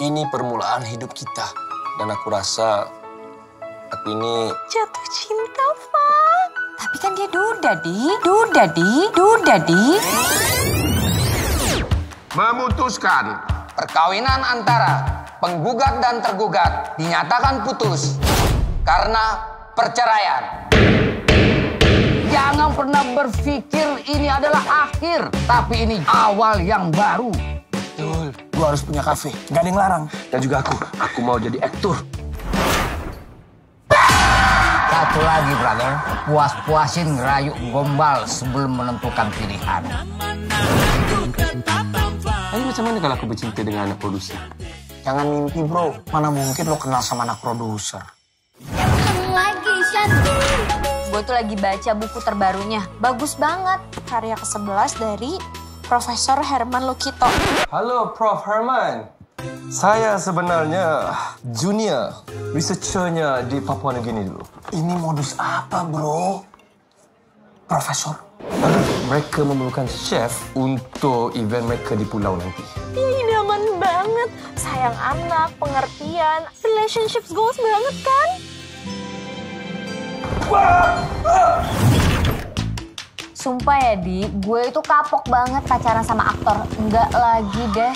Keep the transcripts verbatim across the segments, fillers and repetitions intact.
Ini permulaan hidup kita. Dan aku rasa aku ini... Jatuh cinta, Pak. Tapi kan dia duda, Di. Duda, Di. Duda, Di. Memutuskan perkawinan antara penggugat dan tergugat dinyatakan putus karena perceraian. Jangan pernah berpikir ini adalah akhir, tapi ini awal yang baru. Betul, lu harus punya kafe, gak ada yang larang. Dan juga aku, aku mau jadi aktor. Satu lagi, brother. Puas-puasin ngerayu gombal sebelum menentukan pilihan. Tapi macam mana kalau aku bercinta dengan anak produser? Jangan mimpi, bro. Mana mungkin lo kenal sama anak produser? Lagi, Shanti. Gue tuh lagi baca buku terbarunya. Bagus banget. Karya kesebelas dari Profesor Herman Lukito. Halo, Prof Herman. Saya sebenarnya junior researchernya di Papua Nugini dulu. Ini modus apa, bro? Profesor? Mereka memerlukan chef untuk event mereka di pulau nanti. Ih, nyaman banget. Sayang anak, pengertian, relationships goals banget kan? Sumpah ya, Di, gue itu kapok banget pacaran sama aktor. Enggak lagi deh.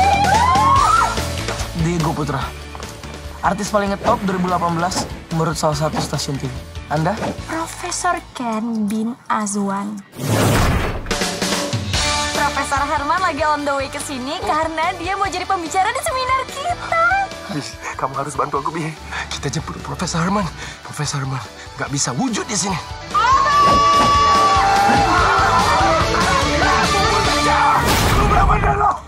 Diego Putra. Artis paling ngetop dua ribu delapan belas menurut salah satu stasiun T V. Anda? Profesor Ken bin Azwan. Profesor Herman lagi on the way ke sini karena dia mau jadi pembicara di seminar kita. Kamu harus bantu aku, Bi. Kita jemput Profesor Herman. Profesor Herman nggak bisa wujud di sini. Lu benar-benar lo.